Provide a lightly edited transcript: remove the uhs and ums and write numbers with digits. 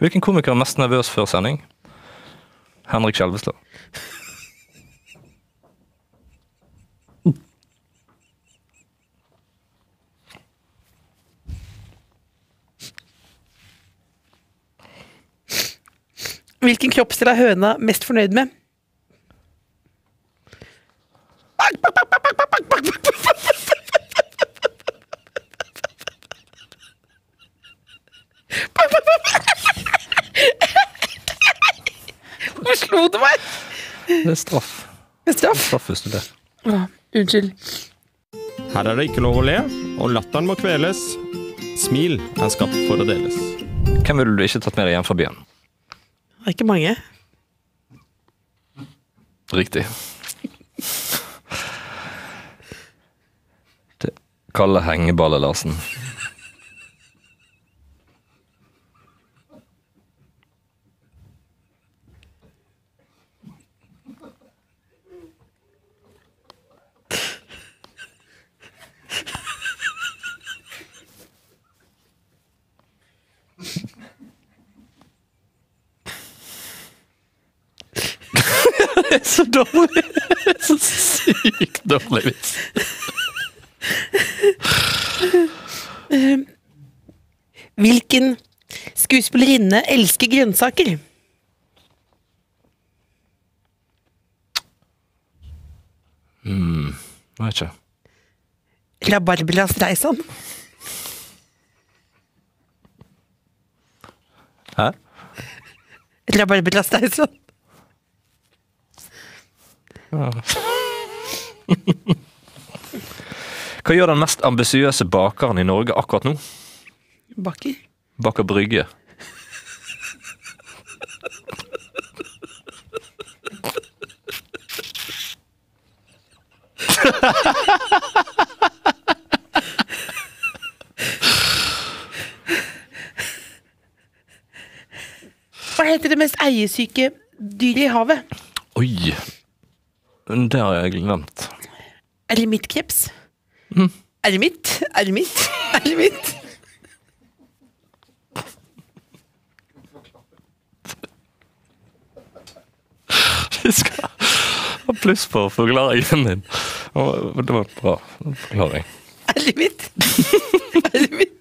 Hvilken komiker er mest nervøs før sending? Henrik Kjelvestad. Hvilken kroppsdel er høna mest fornøyd med? Hvor slo du meg? Det er straff. Det er straff? Straff hvis du det. Unnskyld. Her er det ikke lov å le, og latteren må kveles. Smil er skapt for å deles. Hvem ville du ikke tatt med deg hjem fra byen? Det er ikke mange. Riktig. Det Kalle Hengeballe Larsen. Det er så dårlig. Det er så sykt dårlig vits. Hvilken skuespillerinne elsker grønnsaker? Vet ikke. Barbara Streisand. Hæ? Barbara Streisand. Hva gjør den mest ambisiøse bakeren i Norge akkurat nå? Bakker. Baker brygge. Hva heter det mest eiesyke dyret i havet? Oi, det har jeg glemt. Eremittkeps. Eremitt? Eremitt? Eremitt? Vi skal ha pluss på forklaringen din. Det var bra forklaring. Eremitt? Eremitt?